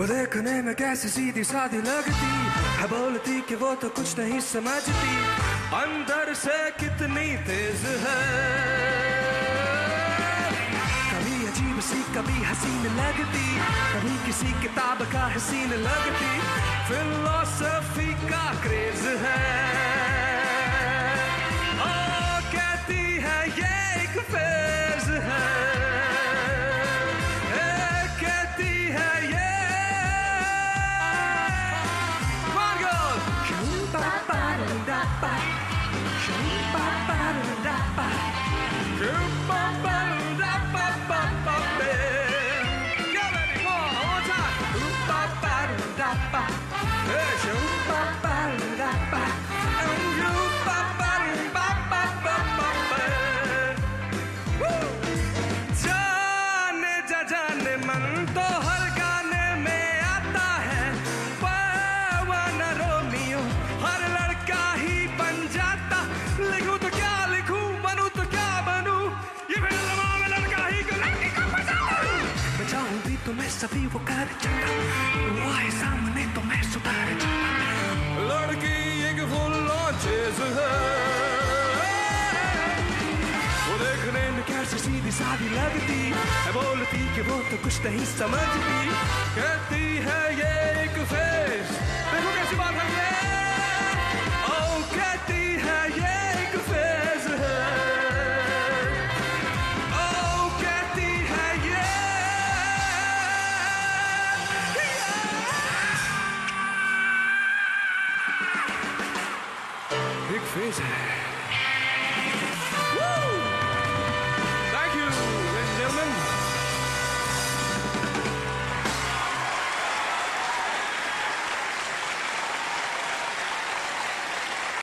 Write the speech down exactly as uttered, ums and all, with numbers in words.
वो देखने में कैसी सीधी सादी लगती है, बोलती कि वो तो कुछ नहीं समझती, अंदर से कितनी तेज है। कभी अजीब सी कभी हसीन लगती, कभी किसी किताब का हसीन लगती, फिलोसफी का क्रेज है। ओ कहती है ये एक फेज है, कहती है ये जाने जा जाने मन तो हर गाने में आता है, परवाना रोमियो हर लड़का ही बन जाता। लिखूं तो क्या लिखूं, बनूं तो क्या बनूं, ये फिल्म में लड़का ही को लड़की को बचाऊं। बचाऊं भी तो मैं सभी वो कर जाता, वो आए सामने तो मैं सुधार जाता। लड़की एक फुल चीज है, वो देखने में कैसी सीधी सादी लगती है, बोलती कि वो तो कुछ नहीं समझती, कहती है ये एक फेस। देखो कैसी बात है ये, ओ कहती है ये एक फेस है, ओ कहती है ये एक फेस है।